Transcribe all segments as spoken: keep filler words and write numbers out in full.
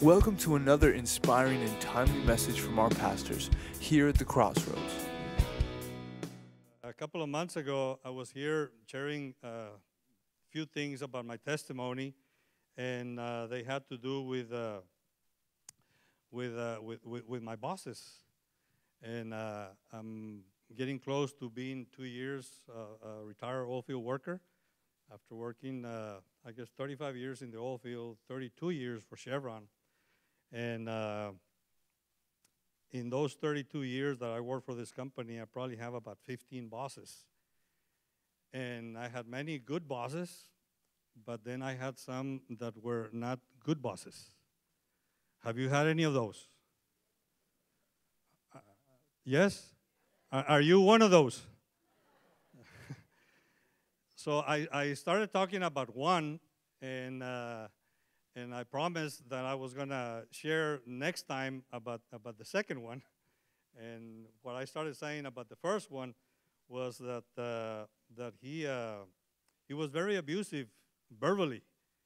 Welcome to another inspiring and timely message from our pastors here at the Crossroads. A couple of months ago, I was here sharing a few things about my testimony, and uh, they had to do with uh, with, uh, with, with with my bosses. And uh, I'm getting close to being two years uh, a retired oil field worker after working, uh, I guess, thirty-five years in the oil field, thirty-two years for Chevron. And uh, in those thirty-two years that I worked for this company, I probably have about fifteen bosses. And I had many good bosses, but then I had some that were not good bosses. Have you had any of those? Uh, yes? Are, are you one of those? So I, I started talking about one, and uh, and I promised that I was going to share next time about, about the second one. And what I started saying about the first one was that uh, that he uh, he was very abusive verbally,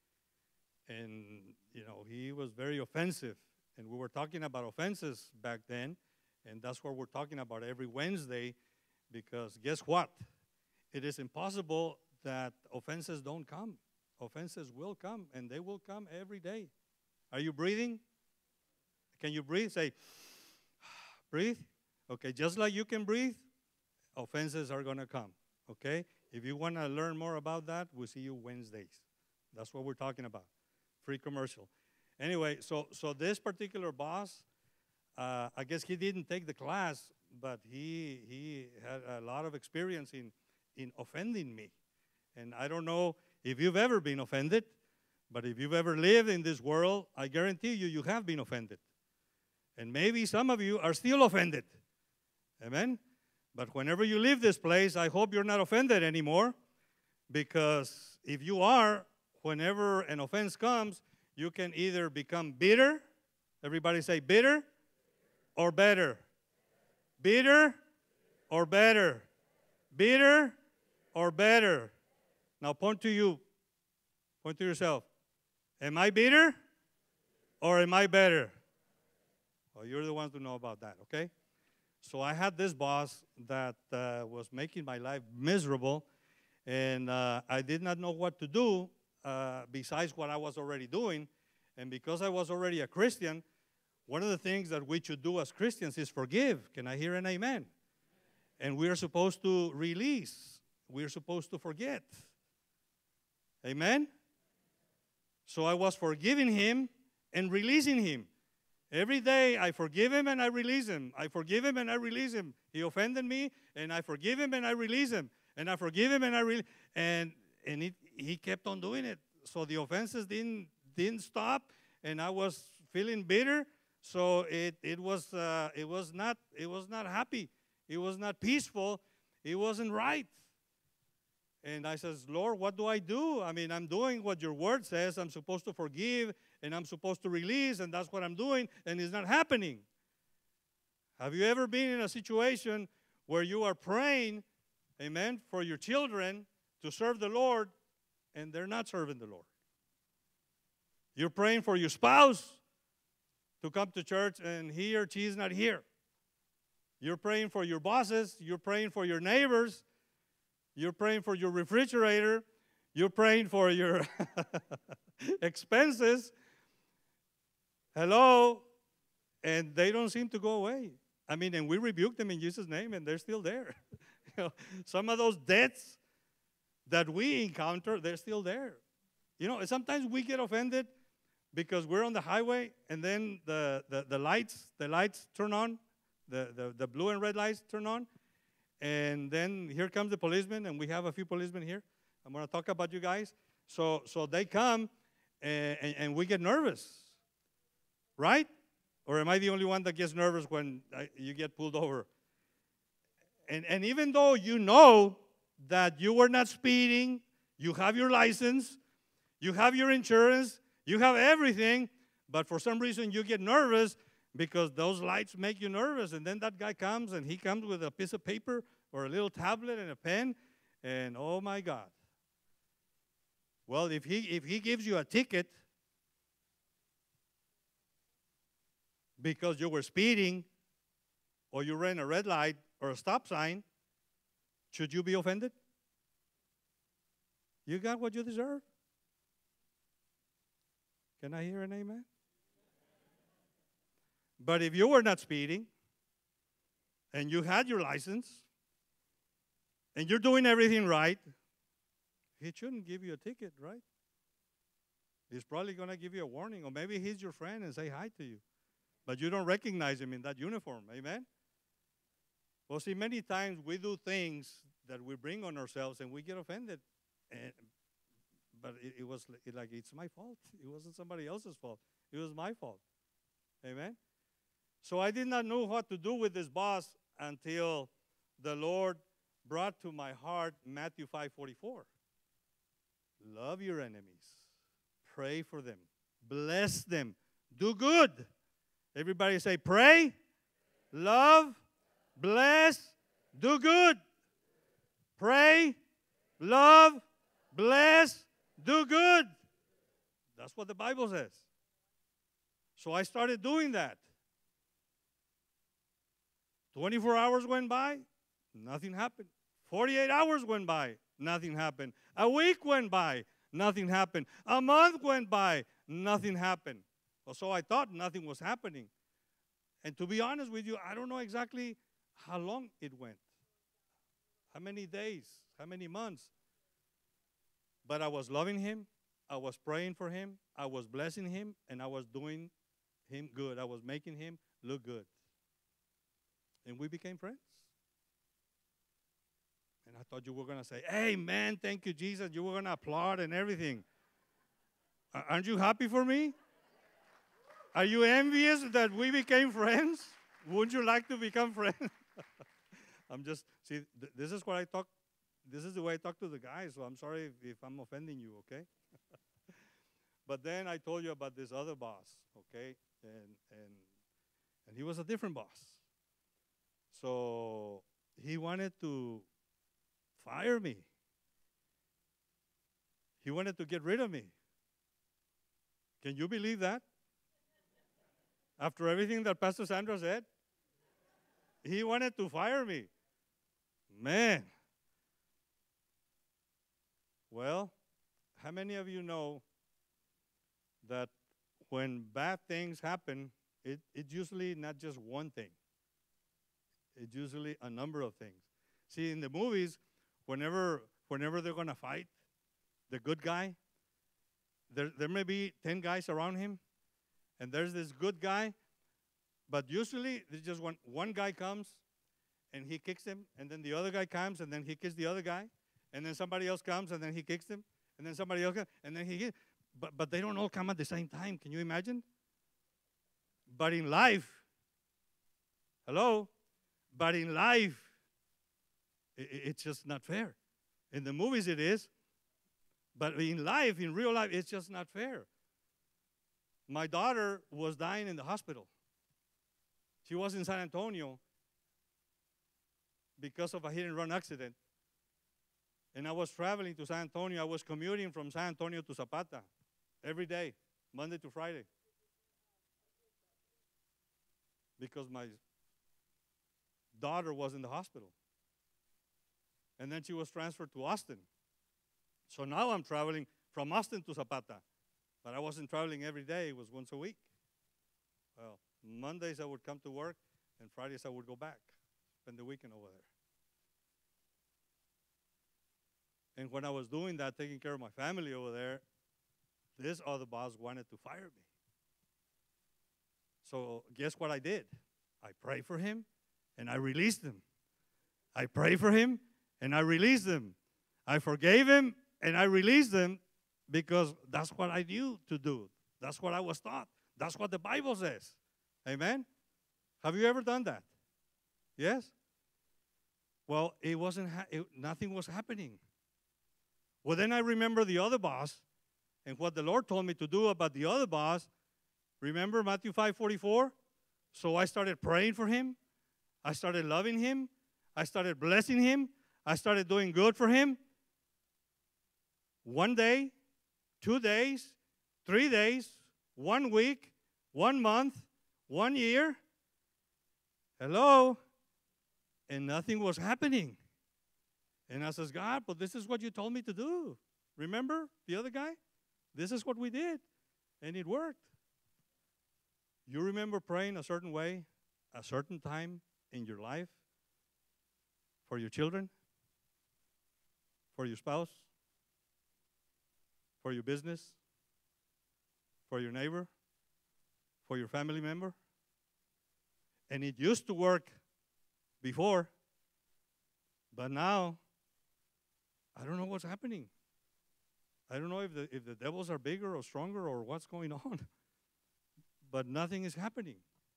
and you know he was very offensive. And we were talking about offenses back then, and that's what we're talking about every Wednesday, because guess what? It is impossible that offenses don't come. Offenses will come, and they will come every day. Are you breathing? Can you breathe? Say, breathe. Okay, just like you can breathe, offenses are going to come, okay? If you want to learn more about that, we'll see you Wednesdays. That's what we're talking about. Free commercial. Anyway, so so this particular boss, uh, I guess he didn't take the class, but he he had a lot of experience in, in offending me. And I don't know if you've ever been offended, but if you've ever lived in this world, I guarantee you, you have been offended. And maybe some of you are still offended. Amen? But whenever you leave this place, I hope you're not offended anymore, because if you are, whenever an offense comes, you can either become bitter, everybody say bitter, or better. Bitter or better. Bitter or better. Now point to you, point to yourself. Am I bitter or am I better? Well, you're the ones to know about that, okay? So I had this boss that uh, was making my life miserable, and uh, I did not know what to do uh, besides what I was already doing. And because I was already a Christian, one of the things that we should do as Christians is forgive. Can I hear an amen? And we are supposed to release. We are supposed to forget. Amen? So I was forgiving him and releasing him. Every day I forgive him and I release him. I forgive him and I release him. He offended me, and I forgive him and I release him. And I forgive him and I release and and it, he kept on doing it. So the offenses didn't didn't stop, and I was feeling bitter. So it it was uh, it was not it was not happy. It was not peaceful. It wasn't right. And I says, Lord, what do I do? I mean, I'm doing what your word says. I'm supposed to forgive, and I'm supposed to release, and that's what I'm doing, and it's not happening. Have you ever been in a situation where you are praying, amen, for your children to serve the Lord, and they're not serving the Lord? You're praying for your spouse to come to church, and he or she is not here. You're praying for your bosses. You're praying for your neighbors. You're praying for your refrigerator. You're praying for your expenses. Hello? And they don't seem to go away. I mean, and we rebuke them in Jesus' name, and they're still there. You know, some of those debts that we encounter, they're still there. You know, sometimes we get offended because we're on the highway, and then the, the, the lights, the lights turn on, the, the, the blue and red lights turn on. And then here comes the policeman, and we have a few policemen here. I'm going to talk about you guys. So so they come, and, and, and we get nervous, right? Or am I the only one that gets nervous when I, you get pulled over? And, and even though you know that you were not speeding, you have your license, you have your insurance, you have everything, but for some reason you get nervous, because those lights make you nervous. And then that guy comes, and he comes with a piece of paper or a little tablet and a pen, and oh my God. Well, if he if he gives you a ticket, because you were speeding or you ran a red light or a stop sign, should you be offended? You got what you deserve. Can I hear an amen? But if you were not speeding and you had your license and you're doing everything right, he shouldn't give you a ticket, right? He's probably going to give you a warning, or maybe he's your friend and say hi to you. But you don't recognize him in that uniform, amen? Well, see, many times we do things that we bring on ourselves and we get offended. And, but it, it was like, it's my fault. It wasn't somebody else's fault. It was my fault, amen? So I did not know what to do with this boss until the Lord brought to my heart Matthew five forty-four. Love your enemies. Pray for them. Bless them. Do good. Everybody say, pray, love, bless, do good. Pray, love, bless, do good. That's what the Bible says. So I started doing that. twenty-four hours went by, nothing happened. forty-eight hours went by, nothing happened. A week went by, nothing happened. A month went by, nothing happened. Well, so I thought nothing was happening. And to be honest with you, I don't know exactly how long it went. How many days, how many months. But I was loving him, I was praying for him, I was blessing him, and I was doing him good. I was making him look good. And we became friends. And I thought you were going to say, hey, man, thank you, Jesus. You were going to applaud and everything. Uh, aren't you happy for me? Are you envious that we became friends? Wouldn't you like to become friends? I'm just, see, th this is what I talk, this is the way I talk to the guys, so I'm sorry if, if I'm offending you, okay? But then I told you about this other boss, okay? And, and, and he was a different boss. So he wanted to fire me. He wanted to get rid of me. Can you believe that? After everything that Pastor Sandra said, he wanted to fire me. Man. Well, how many of you know that when bad things happen, it, it's usually not just one thing. It's usually a number of things. See, in the movies, whenever whenever they're going to fight, the good guy, there, there may be ten guys around him, and there's this good guy, but usually there's just one, one guy comes, and he kicks him, and then the other guy comes, and then he kicks the other guy, and then somebody else comes, and then he kicks him, and then somebody else comes, and then he hits. But, but they don't all come at the same time. Can you imagine? But in life, hello? But in life, it, it's just not fair. In the movies it is, but in life, in real life, it's just not fair. My daughter was dying in the hospital. She was in San Antonio because of a hit-and-run accident. And I was traveling to San Antonio. I was commuting from San Antonio to Zapata every day, Monday to Friday, because my daughter was in the hospital. And then she was transferred to Austin. So now I'm traveling from Austin to Zapata. But I wasn't traveling every day. It was once a week. Well, Mondays I would come to work, and Fridays I would go back, spend the weekend over there. And when I was doing that, taking care of my family over there, this other boss wanted to fire me. So guess what I did? I prayed for him, and I released him. I prayed for him, and I released him. I forgave him, and I released him, because that's what I knew to do. That's what I was taught. That's what the Bible says. Amen? Have you ever done that? Yes? Well, it wasn't, ha it, nothing was happening. Well, then I remember the other boss and what the Lord told me to do about the other boss. Remember Matthew five forty-four? So I started praying for him. I started loving him. I started blessing him. I started doing good for him. One day, two days, three days, one week, one month, One year, hello, and nothing was happening. And I says, God, but this is what you told me to do. Remember the other guy? This is what we did, and it worked. You remember praying a certain way, a certain time in your life for your children, for your spouse, for your business, for your neighbor, for your family member? And it used to work before, but now I don't know what's happening. I don't know if the, if the devils are bigger or stronger or what's going on, but nothing is happening.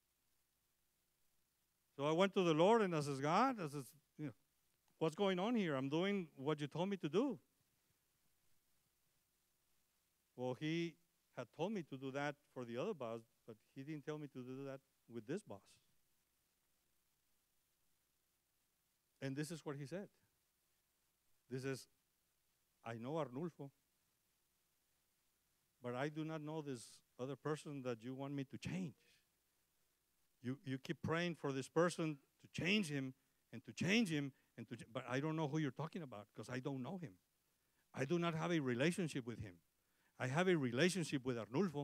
So I went to the Lord and I says, God, I says, you know, what's going on here? I'm doing what you told me to do. Well, he had told me to do that for the other boss, but he didn't tell me to do that with this boss. And this is what he said. This is, I know Arnulfo, but I do not know this other person that you want me to change. You, you keep praying for this person to change him and to change him, and to, but I don't know who you're talking about because I don't know him. I do not have a relationship with him. I have a relationship with Arnulfo.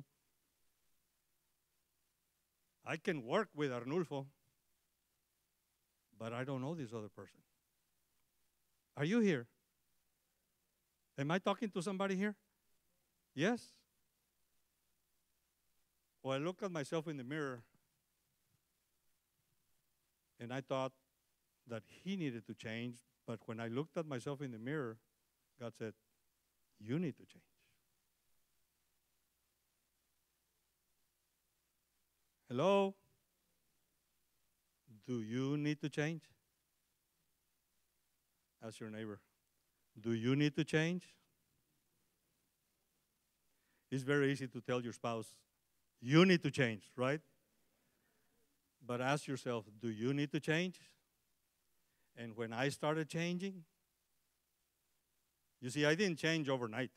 I can work with Arnulfo, but I don't know this other person. Are you here? Am I talking to somebody here? Yes? Well, I looked at myself in the mirror, and I thought that he needed to change, but when I looked at myself in the mirror, God said, you need to change. Hello? Do you need to change? Ask your neighbor. Do you need to change? It's very easy to tell your spouse, you need to change, right? But ask yourself, do you need to change? And when I started changing, you see, I didn't change overnight.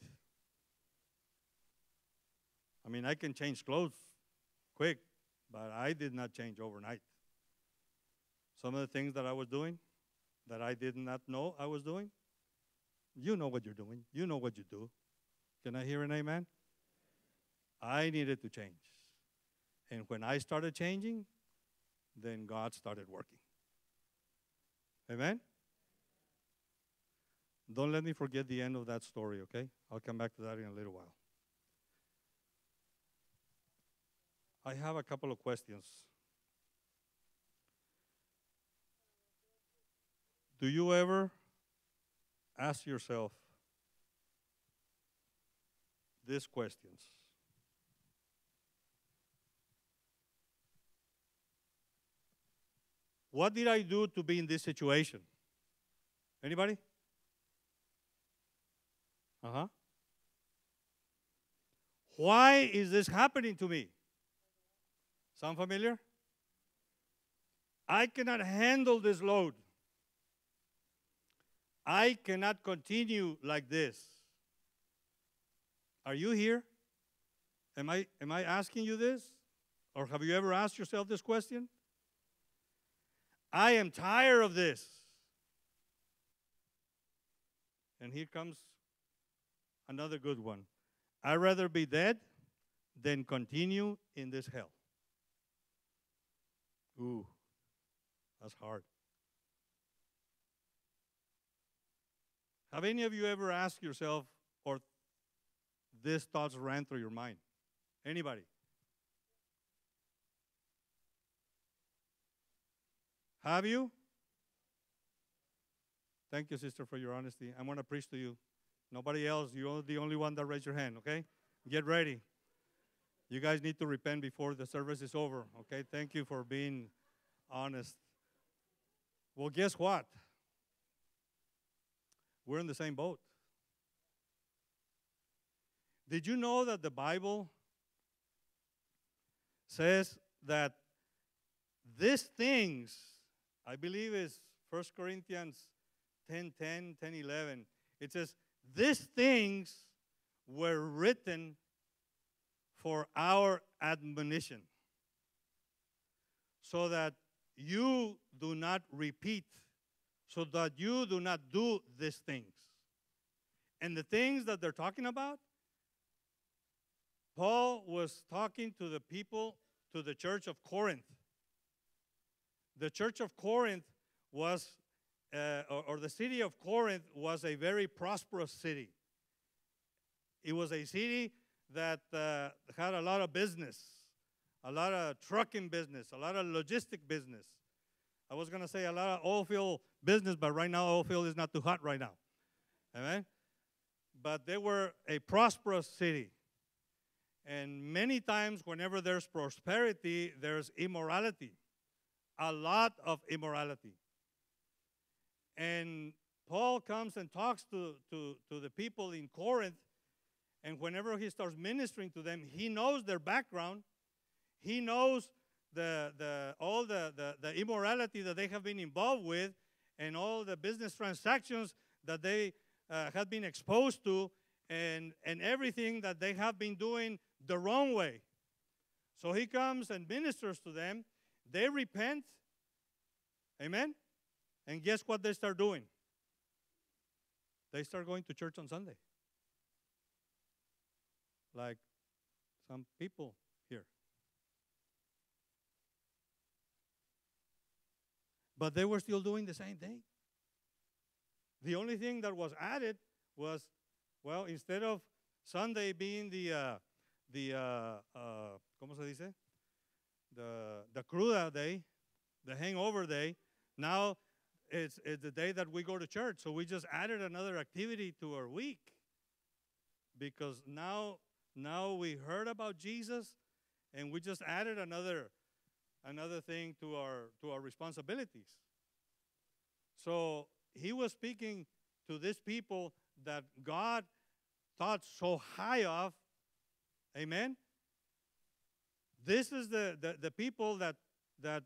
I mean, I can change clothes quick, but I did not change overnight. Some of the things that I was doing that I did not know I was doing, you know what you're doing. You know what you do. Can I hear an amen? I needed to change. And when I started changing, then God started working. Amen? Don't let me forget the end of that story, okay? I'll come back to that in a little while. I have a couple of questions. Do you ever ask yourself these questions? What did I do to be in this situation? Anybody? Uh-huh. Why is this happening to me? Sound familiar? I cannot handle this load. I cannot continue like this. Are you here? Am I, am I asking you this? Or have you ever asked yourself this question? I am tired of this. And here comes another good one. I'd rather be dead than continue in this hell. Ooh, that's hard. Have any of you ever asked yourself, or these thoughts ran through your mind? Anybody? Have you? Thank you, sister, for your honesty. I'm going to preach to you. Nobody else. You're the only one that raised your hand, okay? Get ready. You guys need to repent before the service is over, okay? Thank you for being honest. Well, guess what? We're in the same boat. Did you know that the Bible says that these things, I believe is First Corinthians ten, ten, ten, eleven. It says, these things were written for our admonition. so that you do not repeat, so that you do not do these things. And the things that they're talking about, Paul was talking to the people, to the church of Corinth. The church of Corinth was, uh, or, or the city of Corinth was a very prosperous city. It was a city that uh, had a lot of business, a lot of trucking business, a lot of logistic business. I was going to say a lot of oil field business, but right now oil field is not too hot right now. Amen? But they were a prosperous city. And many times whenever there's prosperity, there's immorality. A lot of immorality. And Paul comes and talks to, to, to the people in Corinth, and whenever he starts ministering to them, he knows their background. He knows the, the, all the, the, the immorality that they have been involved with and all the business transactions that they uh, have been exposed to and, and everything that they have been doing the wrong way. So he comes and ministers to them. They repent. Amen? And guess what they start doing? They start going to church on Sunday. Like some people here. But they were still doing the same thing. The only thing that was added was, well, instead of Sunday being the, uh, the uh, uh, ¿cómo se dice? The, the cruda day, the hangover day, now it's, it's the day that we go to church. So we just added another activity to our week. Because now, now we heard about Jesus, and we just added another, another thing to our, to our responsibilities. So he was speaking to these people that God thought so high of. Amen? This is the, the, the people that, that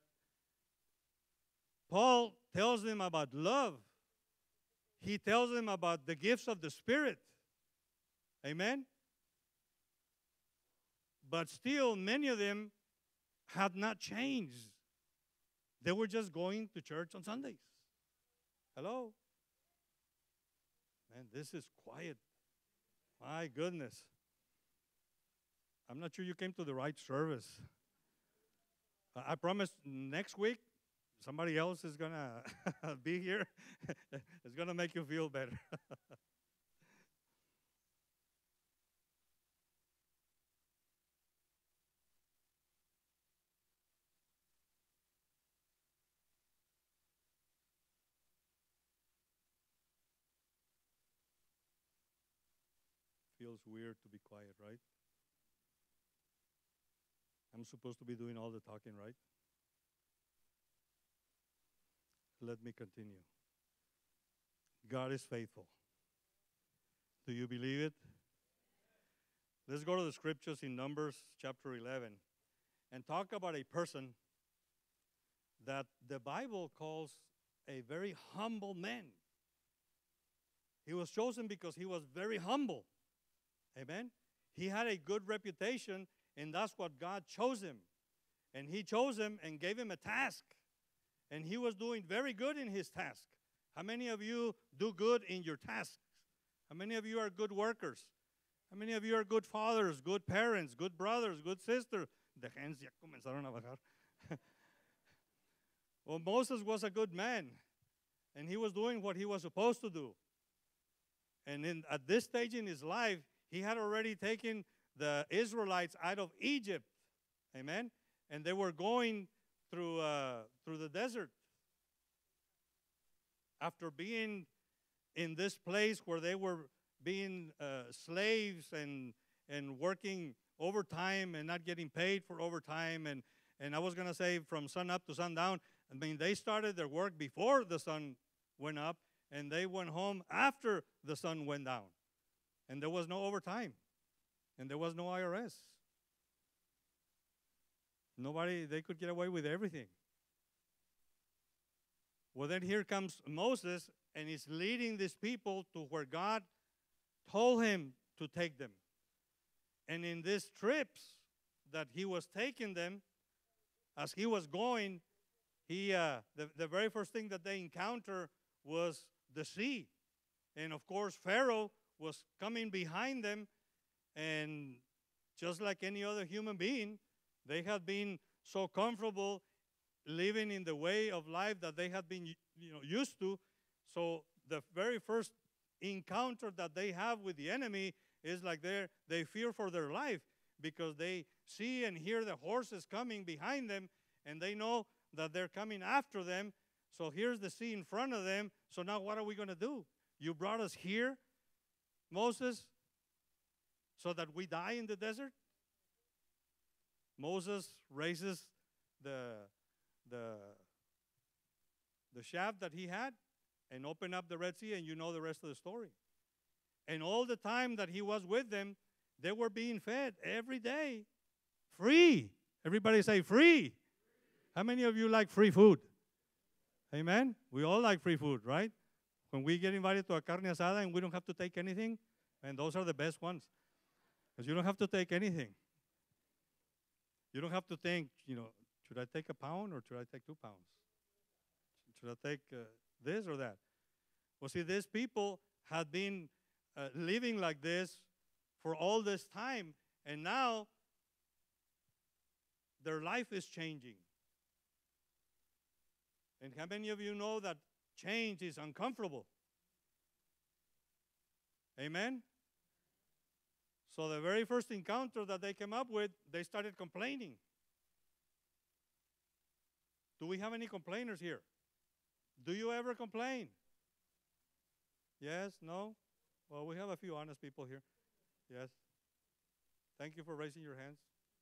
Paul tells them about love. He tells them about the gifts of the Spirit. Amen? But still, many of them had not changed. They were just going to church on Sundays. Hello? Man, this is quiet. My goodness. I'm not sure you came to the right service. I promise next week, somebody else is going to be here. It's going to make you feel better. Feels weird to be quiet, right? I'm supposed to be doing all the talking, right? Let me continue. God is faithful. Do you believe it? Let's go to the scriptures in Numbers chapter eleven and talk about a person that the Bible calls a very humble man. He was chosen because he was very humble. Amen? He had a good reputation, and that's what God chose him. And he chose him and gave him a task. And he was doing very good in his task. How many of you do good in your tasks? How many of you are good workers? How many of you are good fathers, good parents, good brothers, good sisters? The hands ya comenzaron a bajar. Well, Moses was a good man, and he was doing what he was supposed to do. And in, at this stage in his life, he had already taken the Israelites out of Egypt. Amen? And they were going through, uh, through the desert. After being in this place where they were being uh, slaves and, and working overtime and not getting paid for overtime. And, and I was going to say from sun up to sundown. I mean, they started their work before the sun went up, and they went home after the sun went down. And there was no overtime. And there was no I R S. Nobody, they could get away with everything. Well, then here comes Moses, and he's leading these people to where God told him to take them. And in these trips that he was taking them, as he was going, he uh, the, the very first thing that they encountered was the sea. And of course, Pharaoh was coming behind them, and just like any other human being, they had been so comfortable living in the way of life that they had been, you know, used to. So the very first encounter that they have with the enemy is like they they fear for their life, because they see and hear the horses coming behind them, and they know that they're coming after them. So here's the sea in front of them. So now what are we going to do? You brought us here, Moses, so that we die in the desert? Moses raises the, the, the shaft that he had and opened up the Red Sea, and you know the rest of the story. And all the time that he was with them, they were being fed every day, free. Everybody say free. How many of you like free food? Amen? We all like free food, right? When we get invited to a carne asada and we don't have to take anything, and those are the best ones, because you don't have to take anything. You don't have to think, you know, should I take a pound or should I take two pounds? Should I take uh, this or that? Well, see, these people had been uh, living like this for all this time, and now their life is changing. And how many of you know that change is uncomfortable? Amen? So the very first encounter that they came up with, they started complaining. Do we have any complainers here? Do you ever complain? Yes? No? Well, we have a few honest people here. Yes? Thank you for raising your hands.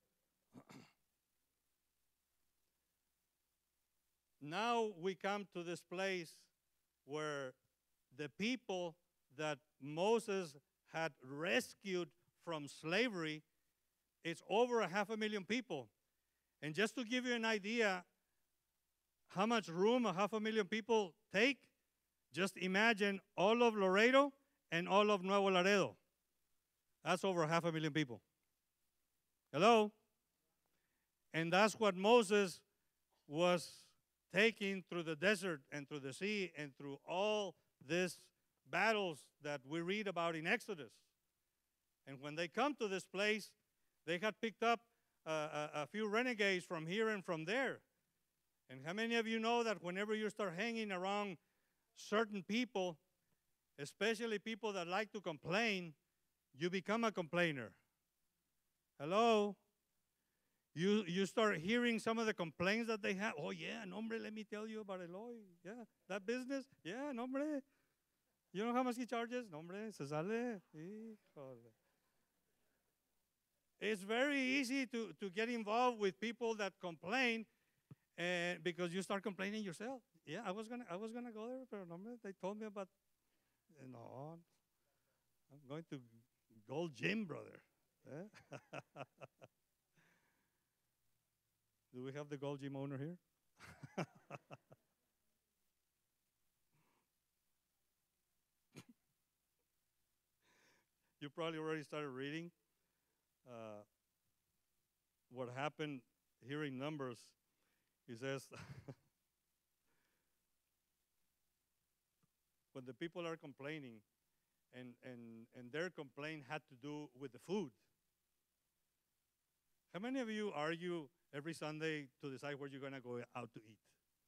Now we come to this place where the people that Moses had rescued from slavery, it's over a half a million people. And just to give you an idea how much room a half a million people take, just imagine all of Laredo and all of Nuevo Laredo. That's over half a million people. Hello? And that's what Moses was taking through the desert and through the sea and through all these battles that we read about in Exodus. And when they come to this place, they had picked up uh, a, a few renegades from here and from there. And how many of you know that whenever you start hanging around certain people, especially people that like to complain, you become a complainer? Hello? You, you start hearing some of the complaints that they have. Oh, yeah, no, hombre, let me tell you about Eloy. Yeah, that business. Yeah, no, hombre. You know how much he charges? No, hombre, se sale. Híjole. It's very easy to, to get involved with people that complain, and because you start complaining yourself. Yeah, I was gonna I was gonna go there, but no, hombre, they told me about. No, I'm going to Gold Gym, brother. Eh? Do we have the Gold Gym owner here? You probably already started reading uh, what happened here in Numbers. He says, when the people are complaining, and, and, and their complaint had to do with the food. How many of you argue every Sunday to decide where you're going to go out to eat?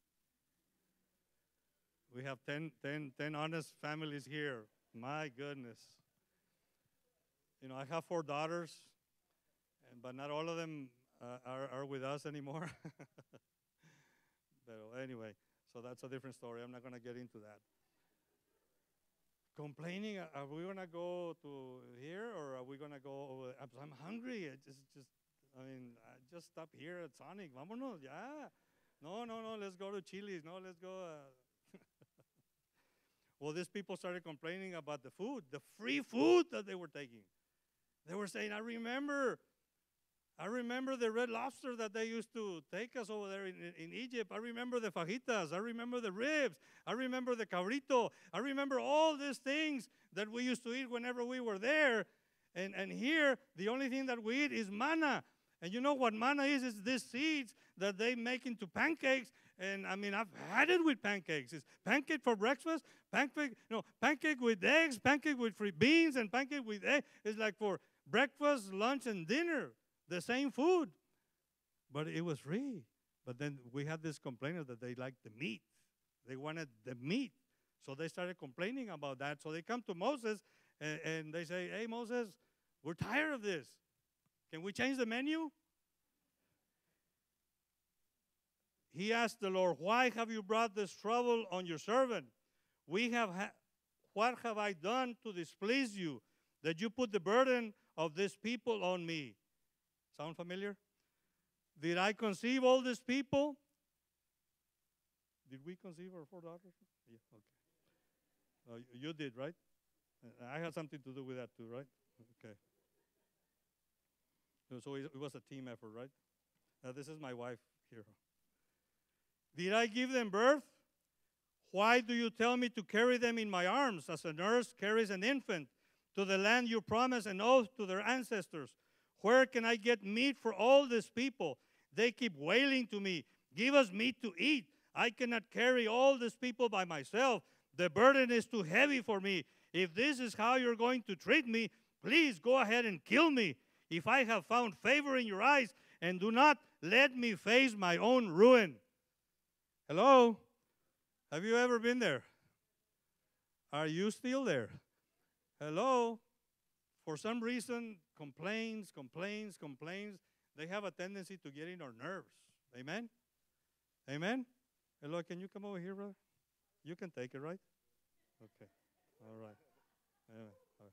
We have ten, ten, ten honest families here. My goodness. You know, I have four daughters, and, but not all of them uh, are, are with us anymore. But anyway, so that's a different story. I'm not going to get into that. Complaining, are we going to go to here, or are we going to go over? I'm hungry. I just, just, I mean, I just stop here at Sonic. Vámonos, yeah. No, no, no, let's go to Chili's. No, let's go. Uh. Well, these people started complaining about the food, the free food that they were taking. They were saying, I remember, I remember the red lobster that they used to take us over there in, in Egypt. I remember the fajitas. I remember the ribs. I remember the cabrito. I remember all these things that we used to eat whenever we were there. And, and here, the only thing that we eat is manna. And you know what manna is? It's these seeds that they make into pancakes. And I mean, I've had it with pancakes. It's pancake for breakfast, pancake, you know, pancake with eggs, pancake with free beans, and pancake with eggs. It's like for breakfast, lunch, and dinner, the same food. But it was free. But then we had this complainer that they liked the meat. They wanted the meat. So they started complaining about that. So they come to Moses and, and they say, hey, Moses, we're tired of this. Can we change the menu? He asked the Lord, why have you brought this trouble on your servant? We have ha- what have I done to displease you, that you put the burden of this people on me? Sound familiar? Did I conceive all these people? Did we conceive our four daughters? Yeah, okay. Uh, you did, right? I had something to do with that too, right? Okay. So it was a team effort, right? Now this is my wife here. Did I give them birth? Why do you tell me to carry them in my arms as a nurse carries an infant to the land you promised an oath to their ancestors? Where can I get meat for all these people? They keep wailing to me, give us meat to eat. I cannot carry all these people by myself. The burden is too heavy for me. If this is how you're going to treat me, please go ahead and kill me. If I have found favor in your eyes, and do not let me face my own ruin. Hello? Have you ever been there? Are you still there? Hello? For some reason, complaints, complaints, complaints, they have a tendency to get in our nerves. Amen? Amen? Hello, can you come over here, brother? You can take it, right? Okay. All right. Amen. All right.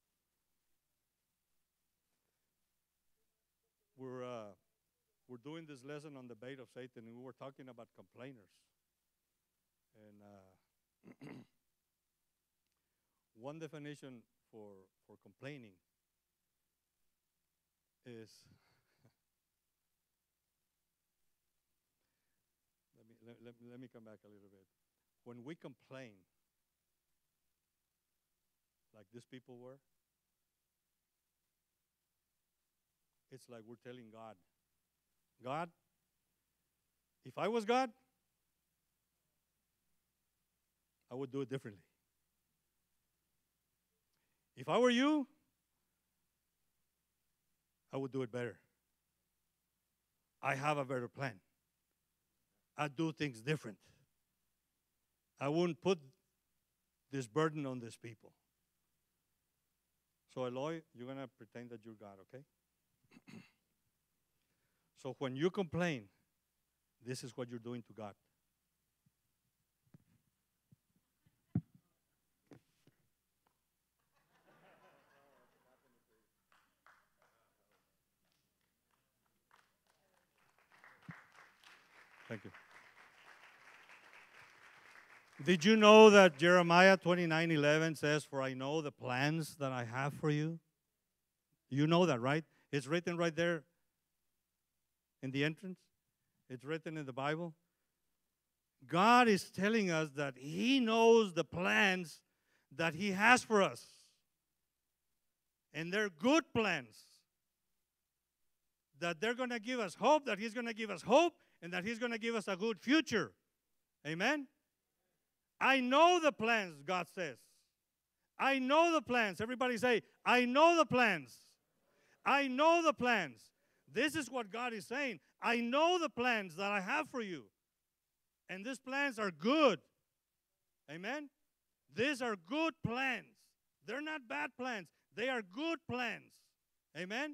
We're, uh, we're doing this lesson on the bait of Satan, and we were talking about complainers. And uh, one definition for, for complaining is, let, me, let, let, let me come back a little bit. When we complain, like these people were, it's like we're telling God, God, if I was God, I would do it differently. If I were you, I would do it better. I have a better plan. I'd do things different. I wouldn't put this burden on these people. So, Eloy, you're going to pretend that you're God, okay? So when you complain, this is what you're doing to God. Thank you. Did you know that Jeremiah twenty-nine eleven says, for I know the plans that I have for you? You know that, right? It's written right there in the entrance. It's written in the Bible. God is telling us that He knows the plans that He has for us. And they're good plans. That they're going to give us hope, that He's going to give us hope, and that He's going to give us a good future. Amen? I know the plans, God says. I know the plans. Everybody say, I know the plans. I know the plans. This is what God is saying. I know the plans that I have for you. And these plans are good. Amen? These are good plans. They're not bad plans. They are good plans. Amen?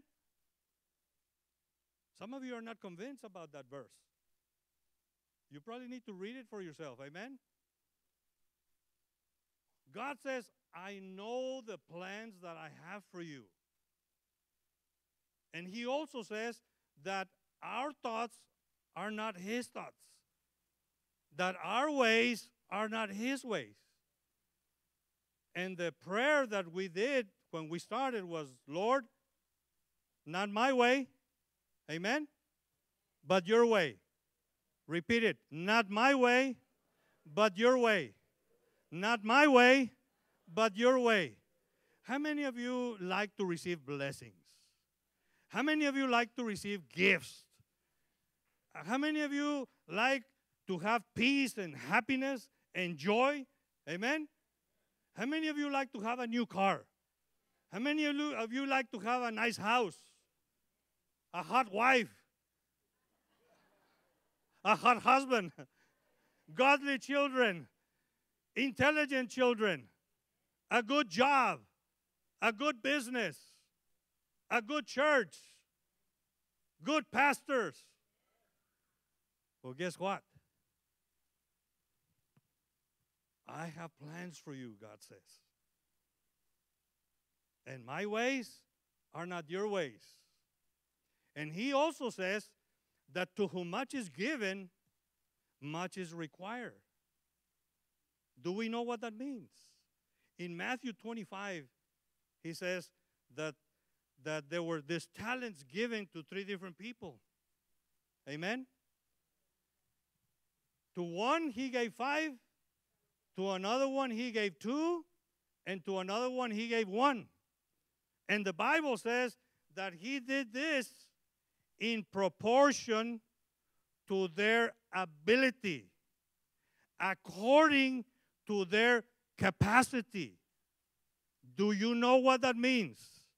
Some of you are not convinced about that verse. You probably need to read it for yourself. Amen? God says, I know the plans that I have for you. And He also says that our thoughts are not His thoughts. That our ways are not His ways. And the prayer that we did when we started was, Lord, not my way, amen, but your way. Repeat it, not my way, but your way. Not my way, but your way. How many of you like to receive blessings? How many of you like to receive gifts? How many of you like to have peace and happiness and joy? Amen? How many of you like to have a new car? How many of you, of you like to have a nice house? A hot wife? A hot husband? Godly children? Intelligent children? A good job? A good business? A good church? Good pastors? Well, guess what? I have plans for you, God says. And my ways are not your ways. And he also says that to whom much is given, much is required. Do we know what that means? In Matthew twenty-five, he says that, that there were these talents given to three different people. Amen? To one, he gave five. To another one, he gave two. And to another one, he gave one. And the Bible says that he did this in proportion to their ability, according to their capacity. Do you know what that means?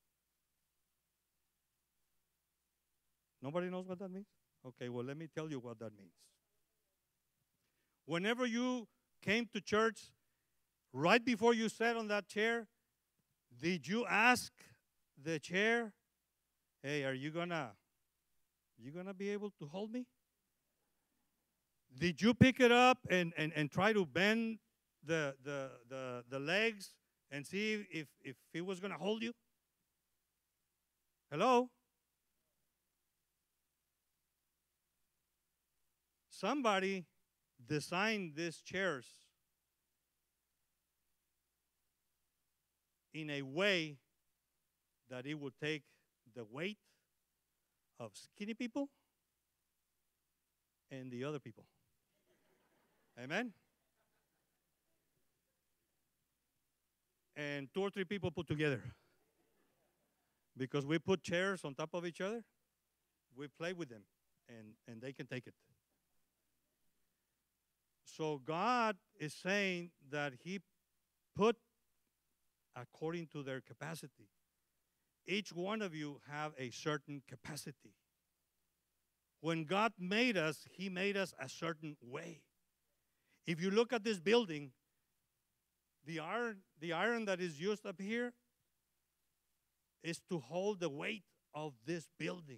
Nobody knows what that means? Okay, well, let me tell you what that means. Whenever you came to church, right before you sat on that chair, did you ask the chair, hey, are you gonna, you gonna be able to hold me? Did you pick it up and, and, and try to bend the, the, the, the legs and see if, if it was gonna hold you? Hello? Somebody designed these chairs in a way that it would take the weight of skinny people and the other people. Amen? And two or three people put together. Because we put chairs on top of each other, we play with them, and, and they can take it. So God is saying that he put according to their capacity. Each one of you have a certain capacity. When God made us, he made us a certain way. If you look at this building, the iron, the iron that is used up here is to hold the weight of this building.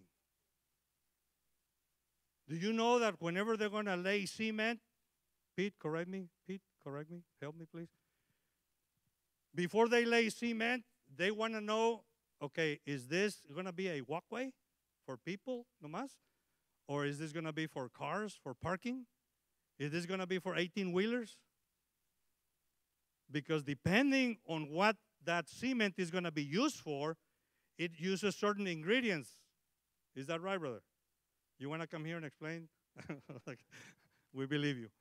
Do you know that whenever they're going to lay cement, Pete, correct me, Pete, correct me, help me please. Before they lay cement, they want to know, okay, is this going to be a walkway for people, nomás? Or is this going to be for cars, for parking? Is this going to be for eighteen-wheelers? Because depending on what that cement is going to be used for, it uses certain ingredients. Is that right, brother? You want to come here and explain? Like, we believe you.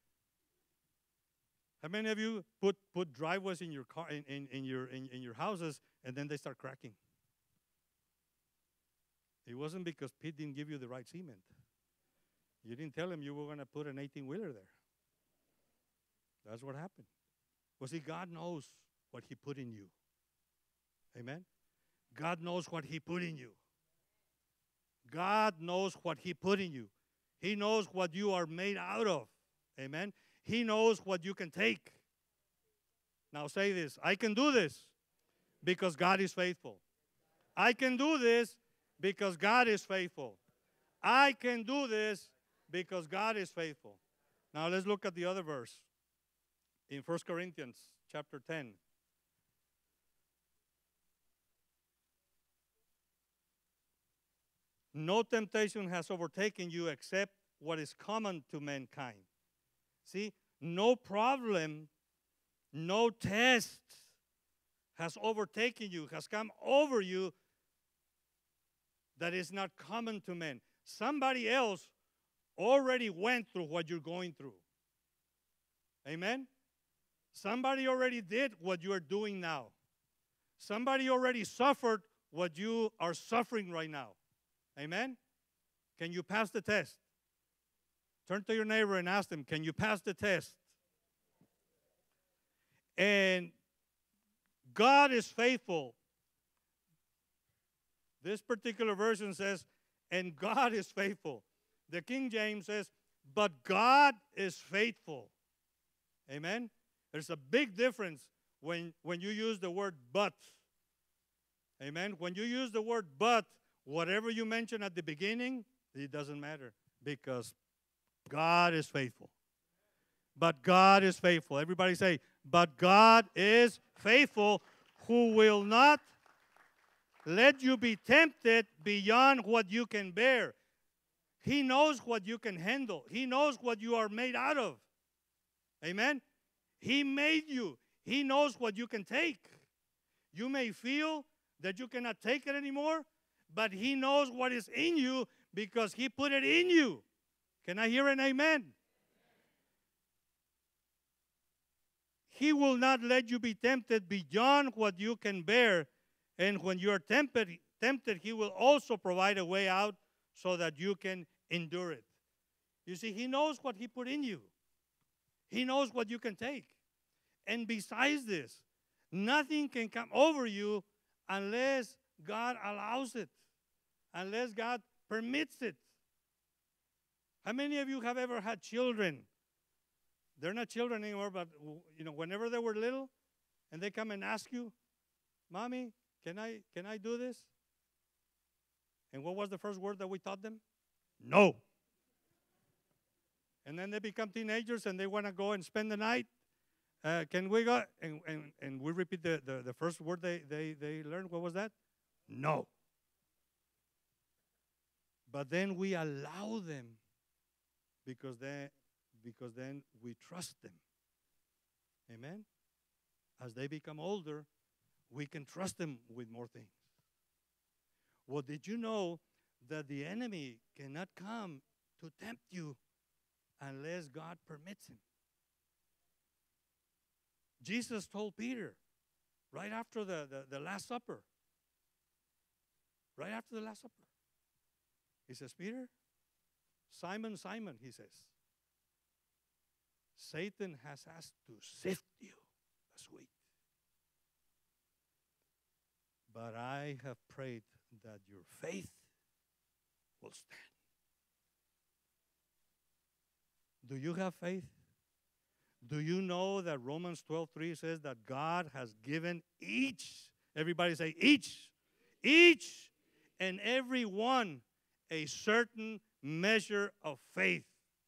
How many of you put, put driveways in your car in, in, in your in, in your houses and then they start cracking? It wasn't because Pete didn't give you the right cement. You didn't tell him you were going to put an eighteen-wheeler there. That's what happened. Well, see, God knows what he put in you. Amen? God knows what he put in you. God knows what he put in you. He knows what you are made out of. Amen? He knows what you can take. Now say this, I can do this because God is faithful. I can do this because God is faithful. I can do this because God is faithful. Now let's look at the other verse in First Corinthians chapter ten. No temptation has overtaken you except what is common to mankind. See, no problem, no test has overtaken you, has come over you that is not common to men. Somebody else already went through what you're going through. Amen? Somebody already did what you are doing now. Somebody already suffered what you are suffering right now. Amen? Can you pass the test? Turn to your neighbor and ask them, can you pass the test? And God is faithful. This particular version says, and God is faithful. The King James says, but God is faithful. Amen? There's a big difference when, when you use the word but. Amen? When you use the word but, whatever you mention at the beginning, it doesn't matter because God is faithful. But God is faithful. Everybody say, but God is faithful, who will not let you be tempted beyond what you can bear. He knows what you can handle. He knows what you are made out of. Amen? He made you. He knows what you can take. You may feel that you cannot take it anymore, but He knows what is in you because He put it in you. Can I hear an amen? He will not let you be tempted beyond what you can bear. And when you are tempted, tempted, He will also provide a way out so that you can endure it. You see, He knows what He put in you. He knows what you can take. And besides this, nothing can come over you unless God allows it, unless God permits it. How many of you have ever had children? They're not children anymore, but you know, whenever they were little, and they come and ask you, Mommy, can I can I do this? And what was the first word that we taught them? No. And then they become teenagers and they want to go and spend the night. Uh, can we go? And, and, and we repeat the, the, the first word they, they, they learned. What was that? No. But then we allow them because they, because then we trust them. Amen? As they become older, we can trust them with more things. Well, did you know that the enemy cannot come to tempt you unless God permits him? Jesus told Peter right after the, the, the Last Supper, right after the Last Supper, he says, Peter, Simon, Simon, he says, Satan has asked to sift you as wheat. But I have prayed that your faith will stand. Do you have faith? Do you know that Romans twelve three says that God has given each, everybody say each, each and every one a certain measure of faith.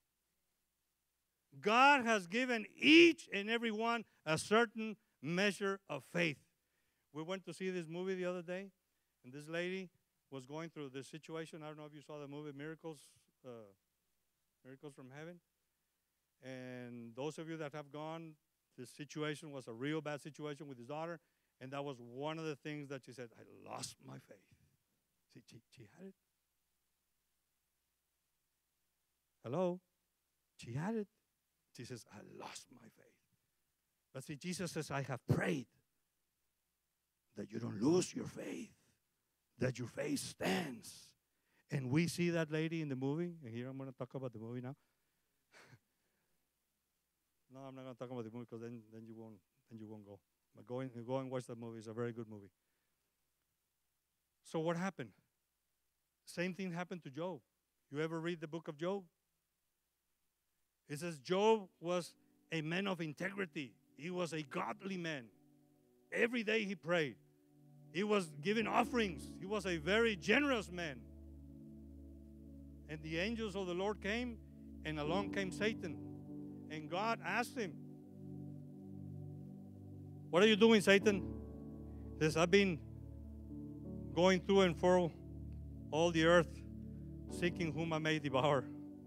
God has given each and every one a certain measure of faith. We went to see this movie the other day, and this lady was going through this situation. I don't know if you saw the movie Miracles, uh, Miracles from Heaven. And those of you that have gone, this situation was a real bad situation with his daughter, and that was one of the things that she said, I lost my faith. See, she, she had it. Hello? She had it. She says, I lost my faith. But see, Jesus says, I have prayed that you don't lose your faith, that your faith stands. And we see that lady in the movie, and here I'm going to talk about the movie now. No, I'm not going to talk about the movie because then, then you won't then you won't go. But go, in, go and watch that movie. It's a very good movie. So what happened? Same thing happened to Job. You ever read the book of Job? It says Job was a man of integrity. He was a godly man. Every day he prayed. He was giving offerings. He was a very generous man. And the angels of the Lord came, and along came Satan. And God asked him, what are you doing, Satan? He says, I've been going through and fro all the earth, seeking whom I may devour.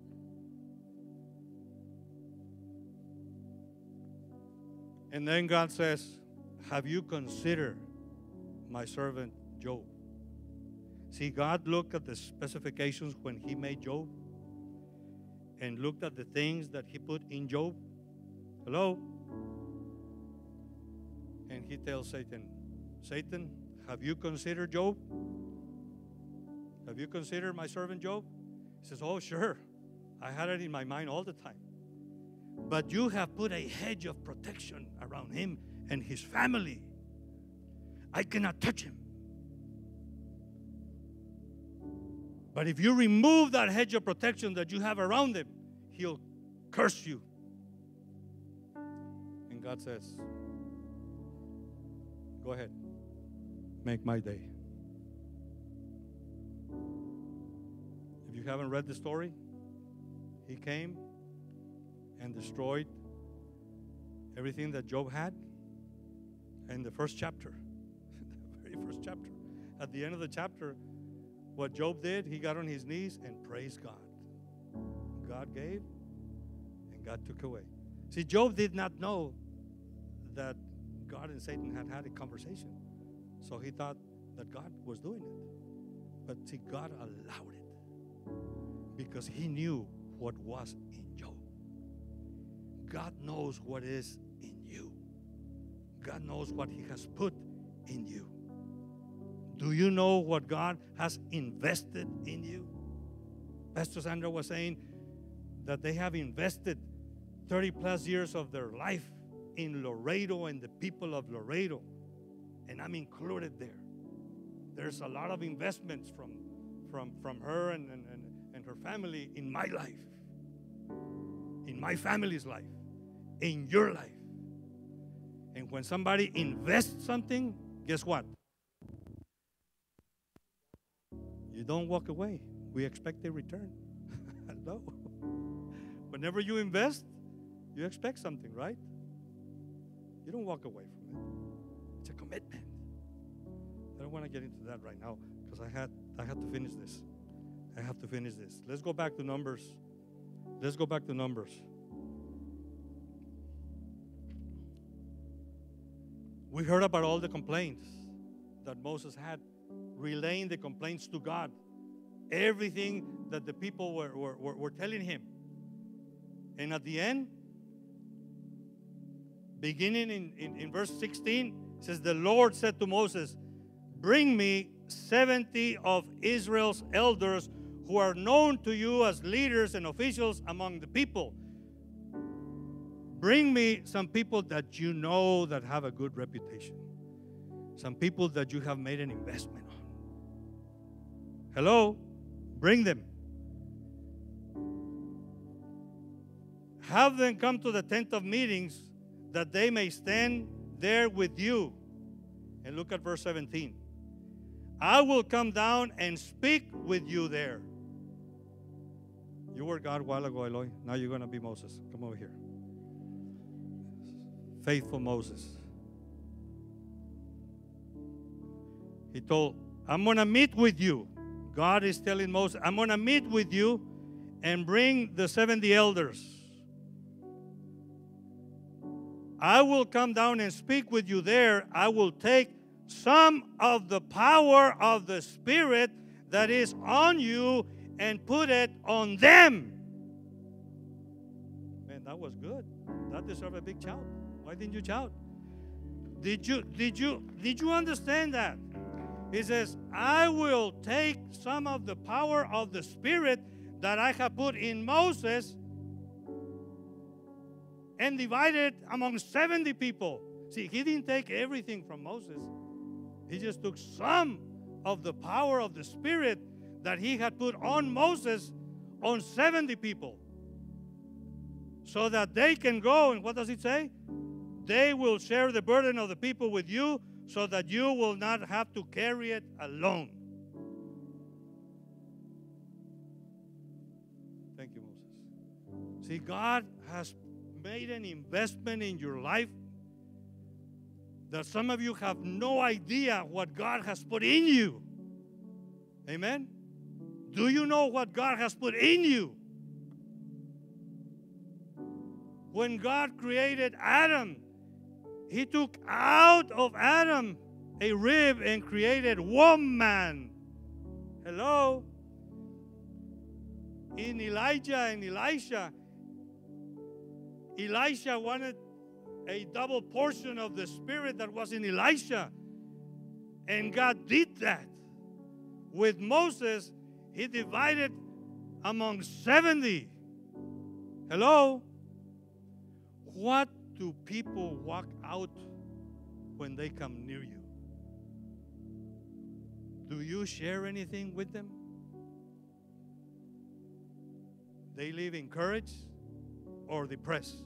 And then God says, have you considered my servant Job? See, God looked at the specifications when he made Job and looked at the things that he put in Job. Hello? And he tells Satan, Satan, have you considered Job? Have you considered my servant Job? He says, oh, sure. I had it in my mind all the time. But you have put a hedge of protection around him and his family. I cannot touch him. But if you remove that hedge of protection that you have around him, he'll curse you. And God says, go ahead, make my day. If you haven't read the story, he came and destroyed everything that Job had in the first chapter, the very first chapter. At the end of the chapter, what Job did, he got on his knees and praised God. God gave and God took away. See, Job did not know that God and Satan had had a conversation. So he thought that God was doing it. But see, God allowed it because he knew what was in Job. God knows what is in you. God knows what he has put in you. Do you know what God has invested in you? Pastor Sandra was saying that they have invested thirty plus years of their life in Laredo and the people of Laredo. And I'm included there. There's a lot of investments from, from, from her and, and, and, and her family in my life, in my family's life, in your life. And when somebody invests something, guess what? You don't walk away. We expect a return. No. Whenever you invest, you expect something, right? You don't walk away from it. It's a commitment. I don't want to get into that right now because I had I have to finish this. I have to finish this. Let's go back to Numbers. Let's go back to Numbers. We heard about all the complaints that Moses had, relaying the complaints to God. Everything that the people were, were, were, were telling him. And at the end, beginning in, in, in verse sixteen, it says, the Lord said to Moses, bring me seventy of Israel's elders who are known to you as leaders and officials among the people. Bring me some people that you know that have a good reputation. Some people that you have made an investment on. Hello? Bring them. Have them come to the tent of meetings that they may stand there with you. And look at verse seventeen. I will come down and speak with you there. You were God a while ago, Eloy. Now you're going to be Moses. Come over here. Faithful Moses. He told, I'm going to meet with you. God is telling Moses, I'm going to meet with you and bring the seventy elders. I will come down and speak with you there. I will take some of the power of the Spirit that is on you and put it on them. Man, that was good. That deserved a big shout. Why didn't you shout? Did you, did you, did you understand that? He says, I will take some of the power of the Spirit that I have put in Moses and divide it among seventy people. See, he didn't take everything from Moses. He just took some of the power of the Spirit that he had put on Moses on seventy people. So that they can go, and what does it say? They will share the burden of the people with you so that you will not have to carry it alone. Thank you, Moses. See, God has made an investment in your life that some of you have no idea what God has put in you. Amen? Do you know what God has put in you? When God created Adam, He took out of Adam a rib and created woman. Hello? In Elijah and Elisha, Elisha wanted a double portion of the Spirit that was in Elisha. And God did that. With Moses, he divided among seventy. Hello? What do people walk out when they come near you? Do you share anything with them? They live encouraged or depressed?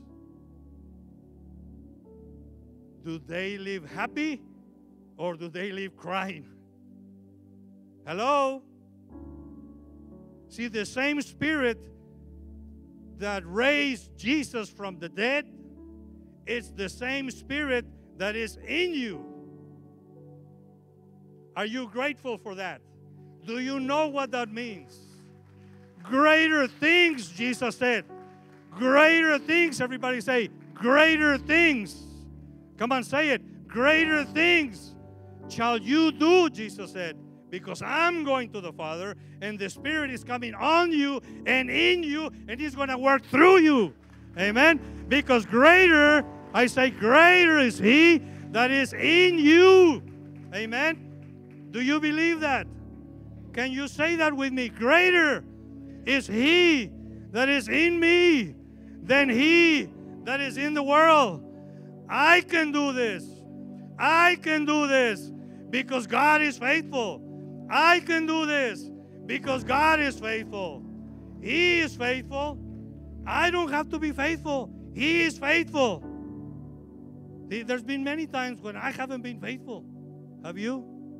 Do they live happy or do they live crying? Hello? See, the same Spirit that raised Jesus from the dead, it's the same Spirit that is in you. Are you grateful for that? Do you know what that means? Greater things, Jesus said. Greater things, everybody say, greater things. Come on, say it. Greater things shall you do, Jesus said, because I'm going to the Father, and the Spirit is coming on you and in you, and He's going to work through you. Amen? Because greater, I say, greater is He that is in you. Amen? Do you believe that? Can you say that with me? Greater is He that is in me than he that is in the world. I can do this. I can do this because God is faithful. I can do this because God is faithful. He is faithful. I don't have to be faithful. He is faithful. See, there's been many times when I haven't been faithful. Have you?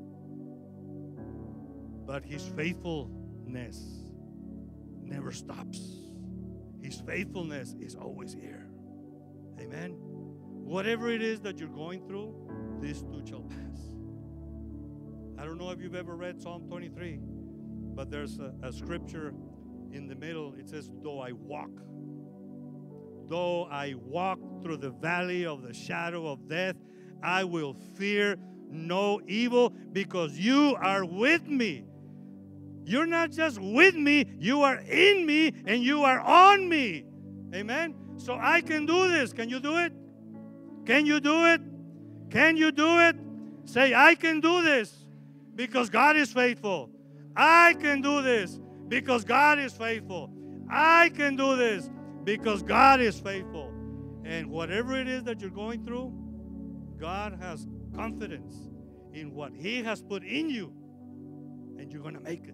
But His faithfulness never stops. His faithfulness is always here. Amen. Whatever it is that you're going through, this too shall pass. I don't know if you've ever read Psalm twenty-three, but there's a, a scripture in the middle. It says, though I walk, though I walk through the valley of the shadow of death, I will fear no evil because you are with me. You're not just with me, you are in me and you are on me. Amen? So I can do this. Can you do it? Can you do it? Can you do it? Say, I can do this because God is faithful. I can do this because God is faithful. I can do this because God is faithful. And whatever it is that you're going through, God has confidence in what He has put in you, and you're going to make it.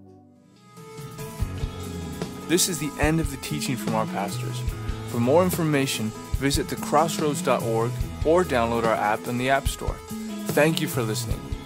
This is the end of the teaching from our pastors. For more information, visit the crossroads dot org or download our app in the App Store. Thank you for listening.